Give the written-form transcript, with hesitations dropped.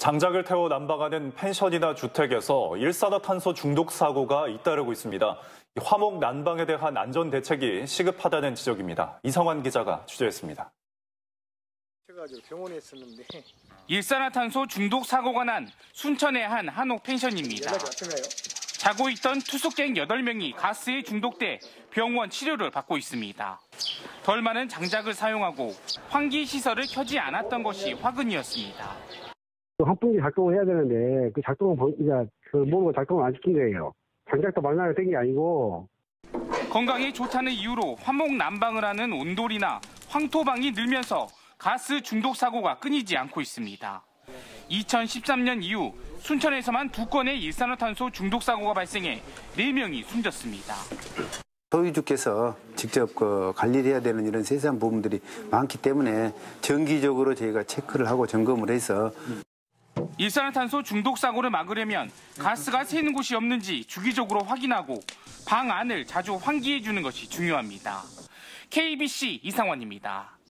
장작을 태워 난방하는 펜션이나 주택에서 일산화탄소 중독 사고가 잇따르고 있습니다. 화목 난방에 대한 안전 대책이 시급하다는 지적입니다. 이성환 기자가 취재했습니다. 제가 병원에 있었는데 일산화탄소 중독 사고가 난 순천의 한 한옥 펜션입니다. 자고 있던 투숙객 8명이 가스에 중독돼 병원 치료를 받고 있습니다. 덜 많은 장작을 사용하고 환기 시설을 켜지 않았던 것이 화근이었습니다. 환풍기 작동을 해야 되는데 그 작동을 모르고 작동을 안 시킨 거예요. 장작도 망나게 된 게 아니고. 건강에 좋다는 이유로 화목 난방을 하는 온돌이나 황토방이 늘면서 가스 중독 사고가 끊이지 않고 있습니다. 2013년 이후 순천에서만 2건의 일산화탄소 중독 사고가 발생해 4명이 숨졌습니다. 소유주께서 직접 관리를 해야 되는 이런 세세한 부분들이 많기 때문에 정기적으로 저희가 체크를 하고 점검을 해서 일산화탄소 중독 사고를 막으려면 가스가 새는 곳이 없는지 주기적으로 확인하고 방 안을 자주 환기해 주는 것이 중요합니다. KBC 이상원입니다.